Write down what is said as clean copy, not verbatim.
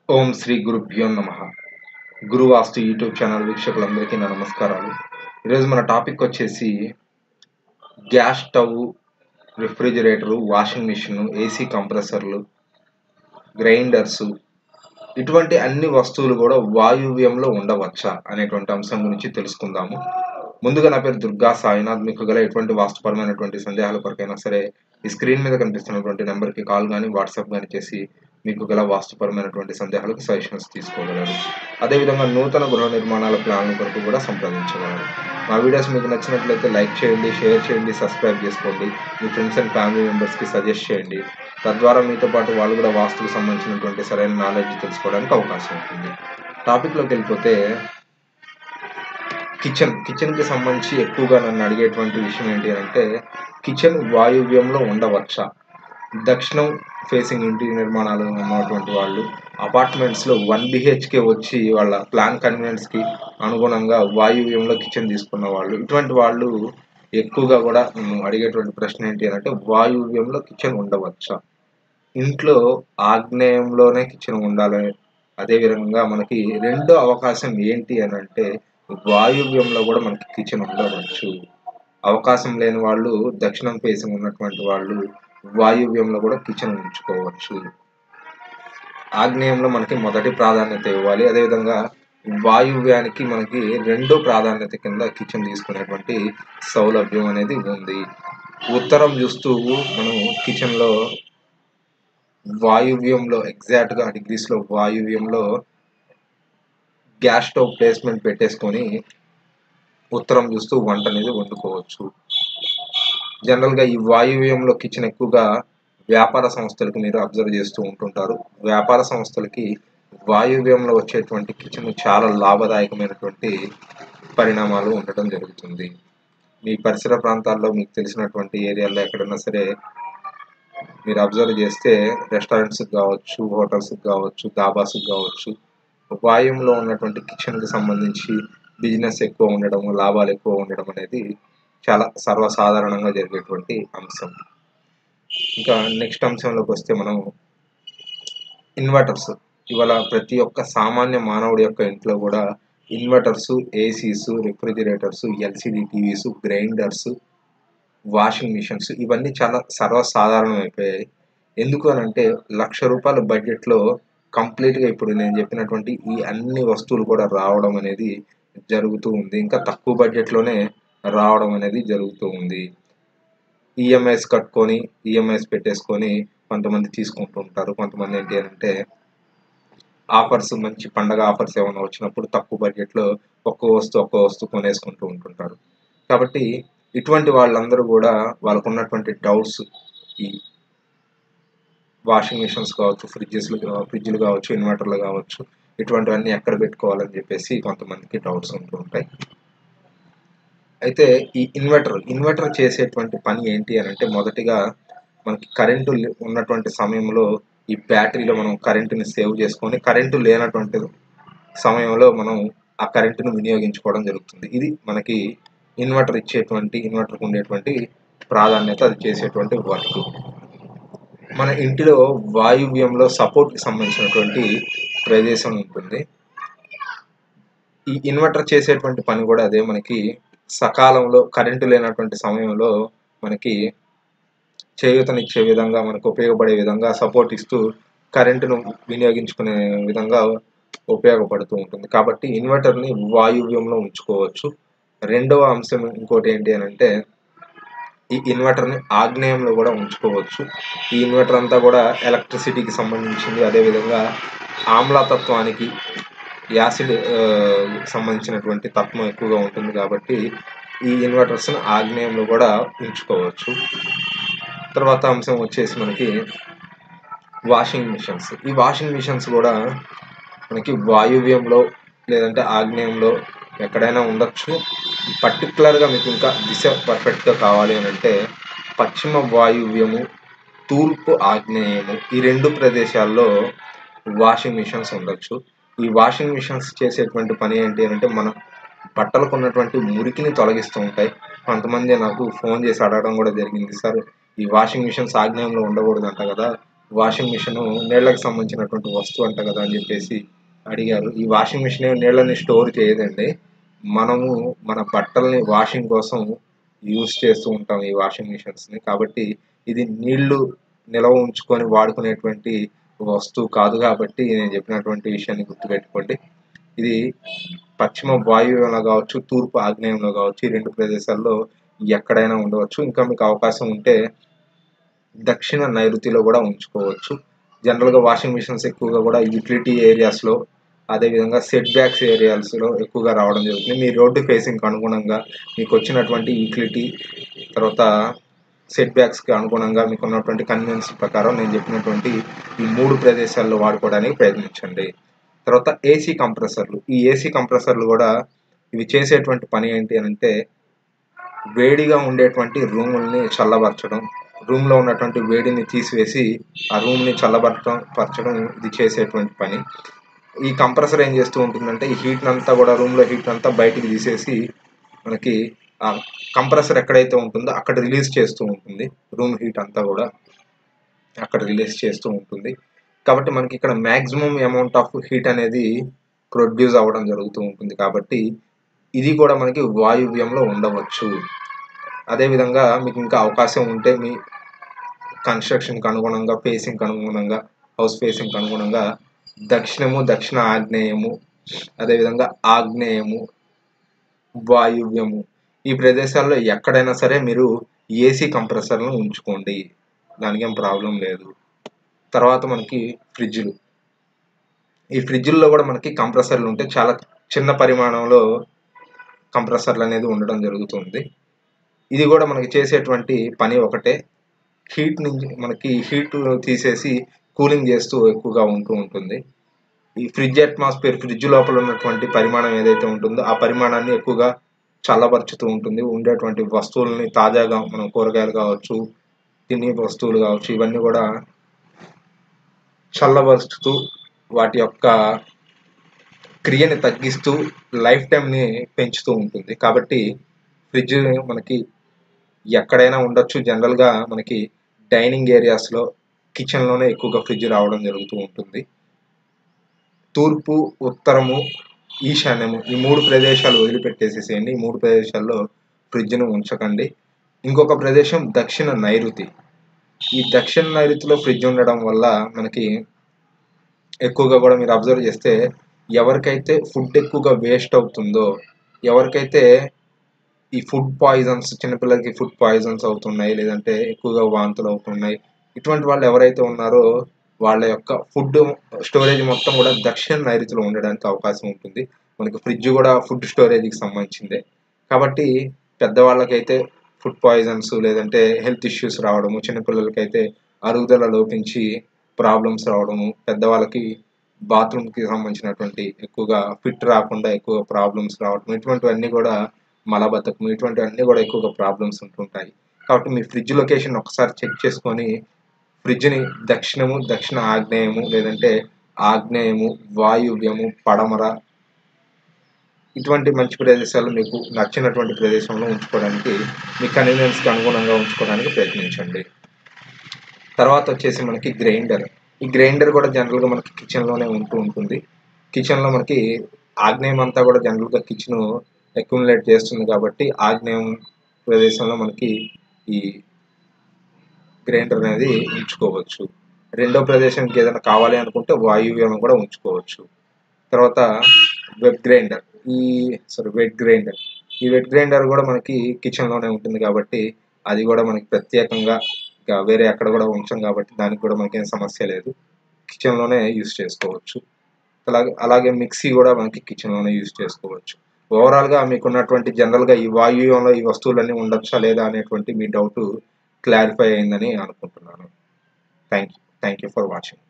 ఓం శ్రీ గురుభ్యో నమః. గురువాస్తు YouTube channel వీక్షకులందరికీ నా నమస్కారాలు. ఈరోజు మన టాపిక్ వచ్చేసి gas stove, refrigerator, washing machine, AC కంప్రెసర్లు, గ్రైండర్సు ఇటువంటి అన్ని వస్తువులు కూడా వాయువ్యంలో ఉండవచ్చా అనేటువంటి అంశం గురించి తెలుసుకుందాము. ముందుగా నా పేరు దుర్గా సాయినాథ్. మీకు గల ఎటువంటి వాస్తుపరమైనటువంటి సందేహాల కొరకైనా సరే ఈ స్క్రీన్ మీద కనిపిస్తున్నటువంటి నెంబర్కి కాల్ కానీ వాట్సాప్ కానీ చేసి మీకు గల వాస్తుపరమైనటువంటి సందేహాలకు సజెషన్స్ తీసుకోగలరు. అదేవిధంగా నూతన గృహ నిర్మాణాల ప్లాన్ల కొరకు కూడా సంప్రదించగలరు. మా వీడియోస్ మీకు నచ్చినట్లయితే లైక్ చేయండి, షేర్ చేయండి, సబ్స్క్రైబ్ చేసుకోండి. మీ ఫ్రెండ్స్ అండ్ ఫ్యామిలీ మెంబర్స్కి సజెస్ట్ చేయండి. తద్వారా మీతో పాటు వాళ్ళు కూడా వాస్తుకు సంబంధించినటువంటి సరైన నాలెడ్జ్ తెలుసుకోవడానికి అవకాశం ఉంటుంది. టాపిక్లోకి వెళ్ళిపోతే కిచెన్కి సంబంధించి ఎక్కువగా నన్ను అడిగేటువంటి విషయం ఏంటి అంటే కిచెన్ వాయువ్యంలో ఉండవచ్చా? దక్షిణం ఫేసింగ్ ఇంటి నిర్మాణాలు ఉన్నటువంటి వాళ్ళు అపార్ట్మెంట్స్లో 1 BHK వచ్చి వాళ్ళ ప్లాన్ కన్వీనియన్స్కి అనుగుణంగా వాయువ్యంలో కిచెన్ తీసుకున్న వాళ్ళు, ఇటువంటి వాళ్ళు ఎక్కువగా కూడా నన్ను అడిగేటువంటి ప్రశ్న ఏంటి అంటే వాయువ్యంలో కిచెన్ ఉండవచ్చా? ఇంట్లో ఆగ్నేయంలోనే కిచెన్ ఉండాలి. అదేవిధంగా మనకి రెండో అవకాశం ఏంటి అని అంటే వాయువ్యంలో కూడా మనకి కిచెన్ ఉండవచ్చు. అవకాశం లేని వాళ్ళు దక్షిణం ఫేసింగ్ ఉన్నటువంటి వాళ్ళు వాయువ్యంలో కూడా కిచెన్ ఉంచుకోవచ్చు. ఆగ్నేయంలో మనకి మొదటి ప్రాధాన్యత ఇవ్వాలి. అదేవిధంగా వాయువ్యానికి మనకి రెండో ప్రాధాన్యత కింద కిచెన్ తీసుకునేటువంటి సౌలభ్యం అనేది ఉంది. ఉత్తరం చూస్తూ మనం కిచెన్లో వాయువ్యంలో ఎగ్జాక్ట్గా డిగ్రీస్లో వాయువ్యంలో గ్యాస్ స్టవ్ ప్లేస్మెంట్ పెట్టేసుకొని ఉత్తరం చూస్తూ వంట అనేది వండుకోవచ్చు. జనరల్గా ఈ వాయువ్యంలో కిచెన్ ఎక్కువగా వ్యాపార సంస్థలకు మీరు అబ్జర్వ్ చేస్తూ ఉంటుంటారు. వ్యాపార సంస్థలకి వాయువ్యంలో వచ్చేటువంటి కిచెన్ చాలా లాభదాయకమైనటువంటి పరిణామాలు ఉండటం జరుగుతుంది. మీ పరిసర ప్రాంతాల్లో మీకు తెలిసినటువంటి ఏరియాల్లో ఎక్కడైనా సరే మీరు అబ్జర్వ్ చేస్తే రెస్టారెంట్స్కి కావచ్చు, హోటల్స్కి కావచ్చు, దాబాస్కి కావచ్చు, వాయువ్యంలో ఉన్నటువంటి కిచెన్కి సంబంధించి బిజినెస్ ఎక్కువ ఉండడం, లాభాలు ఎక్కువ ఉండడం అనేది చాలా సర్వసాధారణంగా జరిగేటువంటి అంశం. ఇంకా నెక్స్ట్ అంశంలోకి వస్తే మనం ఇన్వర్టర్స్. ఇవాళ ప్రతి ఒక్క సామాన్య మానవుడి యొక్క ఇంట్లో కూడా inverters, ACs, refrigerators, LCD TVs, grinders, washing machines ఇవన్నీ చాలా సర్వసాధారణం అయిపోయాయి. ఎందుకు అని అంటే ₹1,00,000 బడ్జెట్లో కంప్లీట్గా ఇప్పుడు నేను చెప్పినటువంటి ఈ అన్ని వస్తువులు కూడా రావడం అనేది జరుగుతూ ఉంది. ఇంకా తక్కువ బడ్జెట్లోనే రావడం అనేది జరుగుతూ ఉంది. ఈఎంఐస్ కట్టుకొని ఈఎంఐస్ పెట్టేసుకొని కొంతమంది తీసుకుంటూ ఉంటారు. కొంతమంది ఏంటి అంటే ఆఫర్స్, మంచి పండగ ఆఫర్స్ ఏమైనా వచ్చినప్పుడు తక్కువ బడ్జెట్లో ఒక్కో వస్తువు కొనేసుకుంటూ ఉంటుంటారు. కాబట్టి ఇటువంటి వాళ్ళందరూ కూడా వాళ్ళకున్నటువంటి డౌట్స్, ఈ వాషింగ్ మిషన్స్ కావచ్చు, ఫ్రిడ్జ్లు కావచ్చు, ఇన్వర్టర్లు కావచ్చు, ఇటువంటివన్నీ ఎక్కడ పెట్టుకోవాలని చెప్పేసి కొంతమందికి డౌట్స్ ఉంటూ ఉంటాయి. అయితే ఈ ఇన్వర్టర్ చేసేటువంటి పని ఏంటి అని అంటే మొదటిగా మనకి కరెంటు ఉన్నటువంటి సమయంలో ఈ బ్యాటరీలో మనం కరెంటుని సేవ్ చేసుకొని కరెంటు లేనటువంటి సమయంలో మనం ఆ కరెంటును వినియోగించుకోవడం జరుగుతుంది. ఇది మనకి ఇన్వర్టర్కి ఉండేటువంటి ప్రాధాన్యత, అది చేసేటువంటి వర్క్. మన ఇంటిలో వాయువ్యంలో సపోర్ట్కి సంబంధించినటువంటి ప్రదేశం ఉంటుంది. ఈ ఇన్వర్టర్ చేసేటువంటి పని కూడా అదే. మనకి సకాలంలో కరెంటు లేనటువంటి సమయంలో మనకి చేయూతనిచ్చే విధంగా, మనకు ఉపయోగపడే విధంగా సపోర్ట్ ఇస్తూ కరెంటును వినియోగించుకునే విధంగా ఉపయోగపడుతూ ఉంటుంది. కాబట్టి ఇన్వర్టర్ని వాయువ్యంలో ఉంచుకోవచ్చు. రెండవ అంశం ఇంకోటి ఏంటి అని అంటే ఈ ఇన్వర్టర్ని ఆగ్నేయంలో కూడా ఉంచుకోవచ్చు. ఈ ఇన్వర్టర్ అంతా కూడా ఎలక్ట్రిసిటీకి సంబంధించింది. అదేవిధంగా ఆమ్లతత్వానికి, యాసిడ్ సంబంధించినటువంటి తత్వం ఎక్కువగా ఉంటుంది. కాబట్టి ఈ ఇన్వర్టర్స్ని ఆగ్నేయంలో కూడా ఉంచుకోవచ్చు. తర్వాత అంశం వచ్చేసి మనకి వాషింగ్ మిషన్స్. ఈ వాషింగ్ మిషన్స్ కూడా మనకి వాయువ్యంలో లేదంటే ఆగ్నేయంలో ఎక్కడైనా ఉండొచ్చు. పర్టికులర్గా మీకు ఇంకా దిశ పర్ఫెక్ట్గా కావాలి అని అంటే పశ్చిమ వాయువ్యము, తూర్పు ఆగ్నేయము, ఈ రెండు ప్రదేశాల్లో వాషింగ్ మిషన్స్ ఉండొచ్చు. ఈ వాషింగ్ మిషన్స్ చేసేటువంటి పని ఏంటి అంటే మన బట్టలకు ఉన్నటువంటి మురికిని తొలగిస్తూ ఉంటాయి. కొంతమంది నాకు ఫోన్ చేసి అడగడం కూడా జరిగింది, సార్ ఈ వాషింగ్ మిషన్స్ ఆగ్నేయంలో ఉండకూడదంట కదా, వాషింగ్ మిషన్ నీళ్ళకి సంబంధించినటువంటి వస్తువు అంట కదా అని చెప్పేసి అడిగారు. ఈ వాషింగ్ మిషన్ నీళ్ళని స్టోర్ చేయదండి. మనము మన బట్టల్ని వాషింగ్ కోసం యూజ్ చేస్తూ ఉంటాం ఈ వాషింగ్ మిషన్స్ని. కాబట్టి ఇది నీళ్లు నిల్వ ఉంచుకొని వాడుకునేటువంటి వస్తువు కాదు. కాబట్టి నేను చెప్పినటువంటి విషయాన్ని గుర్తుపెట్టుకోండి. ఇది పశ్చిమ వాయువ్యంలో కావచ్చు, తూర్పు ఆగ్నేయంలో కావచ్చు, ఈ 2 ప్రదేశాల్లో ఎక్కడైనా ఉండవచ్చు. ఇంకా మీకు అవకాశం ఉంటే దక్షిణ నైరుతిలో కూడా ఉంచుకోవచ్చు. జనరల్గా వాషింగ్ మిషన్స్ ఎక్కువగా కూడా యూటిలిటీ ఏరియాస్లో, అదేవిధంగా సెట్ బ్యాక్స్ ఏరియాస్లో ఎక్కువగా రావడం జరుగుతుంది. మీ రోడ్డు ఫేసింగ్కి అనుగుణంగా మీకు వచ్చినటువంటి యూటిలిటీ, తర్వాత సెట్ బ్యాక్స్కి అనుగుణంగా మీకు ఉన్నటువంటి కన్వీనియన్స్ ప్రకారం నేను చెప్పినటువంటి ఈ 3 ప్రదేశాల్లో వాడుకోవడానికి ప్రయత్నించండి. తర్వాత ఏసీ కంప్రెసర్లు. ఈ ఏసీ కంప్రెసర్లు కూడా ఇవి చేసేటువంటి పని ఏంటి అని అంటే, వేడిగా ఉండేటువంటి రూముల్ని చల్లబరచడం, రూమ్లో ఉన్నటువంటి వేడిని తీసివేసి ఆ రూమ్ని చల్లబరచడం ఇది చేసేటువంటి పని. ఈ కంప్రెసర్ ఏం చేస్తూ ఉంటుందంటే, ఈ హీట్ అంతా కూడా రూమ్లో హీట్ అంతా బయటికి తీసేసి మనకి ఆ కంప్రెసర్ ఎక్కడైతే ఉంటుందో అక్కడ రిలీజ్ చేస్తూ ఉంటుంది. రూమ్ హీట్ అంతా కూడా అక్కడ రిలీజ్ చేస్తూ ఉంటుంది. కాబట్టి మనకి ఇక్కడ మ్యాక్సిమం అమౌంట్ ఆఫ్ హీట్ అనేది ప్రొడ్యూస్ అవ్వడం జరుగుతూ ఉంటుంది. కాబట్టి ఇది కూడా మనకి వాయువ్యంలో ఉండవచ్చు. అదేవిధంగా మీకు ఇంకా అవకాశం ఉంటే మీ కన్స్ట్రక్షన్కి అనుగుణంగా, ఫేసింగ్కి అనుగుణంగా, హౌస్ ఫేసింగ్కి అనుగుణంగా దక్షిణము, దక్షిణ ఆగ్నేయము, అదేవిధంగా ఆగ్నేయము, వాయువ్యము, ఈ ప్రదేశాల్లో ఎక్కడైనా సరే మీరు ఏసీ కంప్రెసర్లను ఉంచుకోండి. దానికేం ప్రాబ్లం లేదు. తర్వాత మనకి ఫ్రిడ్జ్లు. ఈ ఫ్రిడ్జ్ల్లో కూడా మనకి కంప్రెసర్లు ఉంటే చాలా చిన్న పరిమాణంలో కంప్రెసర్లు అనేది ఉండడం జరుగుతుంది. ఇది కూడా మనకి చేసేటువంటి పని ఒకటే. హీట్ నుంచి మనకి హీట్ తీసేసి కూలింగ్ చేస్తూ ఎక్కువగా ఉంటూ ఉంటుంది. ఈ ఫ్రిడ్జ్ లోపల ఉన్నటువంటి పరిమాణం ఏదైతే ఉంటుందో ఆ పరిమాణాన్ని ఎక్కువగా చల్లబరుచుతూ ఉంటుంది. ఉండేటువంటి వస్తువులని తాజాగా మనం కూరగాయలు కావచ్చు, తినే వస్తువులు కావచ్చు, ఇవన్నీ కూడా చల్లబరుచుతూ వాటి యొక్క క్రియని తగ్గిస్తూ లైఫ్ టైంని పెంచుతూ ఉంటుంది. కాబట్టి ఫ్రిడ్జ్ మనకి ఎక్కడైనా ఉండొచ్చు. జనరల్గా మనకి డైనింగ్ ఏరియాస్లో, కిచెన్లోనే ఎక్కువగా ఫ్రిడ్జ్ రావడం జరుగుతూ ఉంటుంది. తూర్పు, ఉత్తరము, ఈశాన్యము, ఈ 3 ప్రదేశాలు వదిలిపెట్టేసేసేయండి. ఈ 3 ప్రదేశాల్లో ఫ్రిడ్జ్ను ఉంచకండి. ఇంకొక ప్రదేశం దక్షిణ నైరుతి. ఈ దక్షిణ నైరుతిలో ఫ్రిడ్జ్ ఉండడం వల్ల మనకి ఎక్కువగా కూడా మీరు అబ్జర్వ్ చేస్తే, ఎవరికైతే ఫుడ్ ఎక్కువగా వేస్ట్ అవుతుందో, ఎవరికైతే ఈ ఫుడ్ పాయిజన్స్, చిన్నపిల్లలకి ఫుడ్ పాయిజన్స్ అవుతున్నాయి, లేదంటే ఎక్కువగా వాంతులు అవుతున్నాయి, ఇటువంటి వాళ్ళు ఎవరైతే ఉన్నారో వాళ్ళ యొక్క ఫుడ్ స్టోరేజ్ మొత్తం కూడా దక్షిణ నైరుతిలో ఉండడానికి అవకాశం ఉంటుంది. మనకి ఫ్రిడ్జ్ కూడా ఫుడ్ స్టోరేజ్కి సంబంధించిందే. కాబట్టి పెద్దవాళ్ళకైతే ఫుడ్ పాయిజన్స్, లేదంటే హెల్త్ ఇష్యూస్ రావడము, చిన్నపిల్లలకైతే అరుగుదల లోపించి ప్రాబ్లమ్స్ రావడము, పెద్దవాళ్ళకి బాత్రూమ్కి సంబంధించినటువంటి ఎక్కువగా ఫిట్ రాకుండా ఎక్కువ ప్రాబ్లమ్స్ రావడం, ఇటువంటివన్నీ కూడా మలబద్ధకం, ఇటువంటివన్నీ కూడా ఎక్కువగా ప్రాబ్లమ్స్ ఉంటుంటాయి. కాబట్టి మీ ఫ్రిడ్జ్ లొకేషన్ ఒకసారి చెక్ చేసుకొని ఫ్రిడ్జ్ని దక్షిణము, దక్షిణ ఆగ్నేయము, లేదంటే ఆగ్నేయము, వాయువ్యము, పడమర, ఇటువంటి మంచి ప్రదేశాలు మీకు నచ్చినటువంటి ప్రదేశంలో ఉంచుకోవడానికి, మీ కన్వీనియన్స్కి అనుగుణంగా ఉంచుకోవడానికి ప్రయత్నించండి. తర్వాత వచ్చేసి మనకి గ్రైండర్. ఈ గ్రైండర్ కూడా జనరల్గా మనకి కిచెన్లోనే ఉంటూ ఉంటుంది. కిచెన్లో మనకి ఆగ్నేయం అంతా కూడా జనరల్గా కిచెన్ అక్యుములేట్ చేస్తుంది. కాబట్టి ఆగ్నేయం ప్రదేశంలో మనకి ఈ గ్రైండర్ అనేది ఉంచుకోవచ్చు. రెండో ప్రదేశానికి ఏదైనా కావాలి అనుకుంటే వాయువ్యం కూడా ఉంచుకోవచ్చు. తర్వాత వెట్ గ్రైండర్. ఈ వెట్ గ్రైండర్ కూడా మనకి కిచెన్లోనే ఉంటుంది. కాబట్టి అది కూడా మనకి ప్రత్యేకంగా వేరే ఎక్కడ కూడా ఉంచాం కాబట్టి దానికి కూడా మనకేం సమస్య లేదు. కిచెన్లోనే యూజ్ చేసుకోవచ్చు. అలాగే మిక్సీ కూడా మనకి కిచెన్లోనే యూజ్ చేసుకోవచ్చు. ఓవరాల్గా మీకున్నటువంటి జనరల్గా ఈ వాయువ్యంలో ఈ వస్తువులన్నీ ఉండొచ్చా లేదా అనేటువంటి మీ డౌట్ క్లారిఫై అయిందని అనుకుంటున్నాను. Thank you for watching.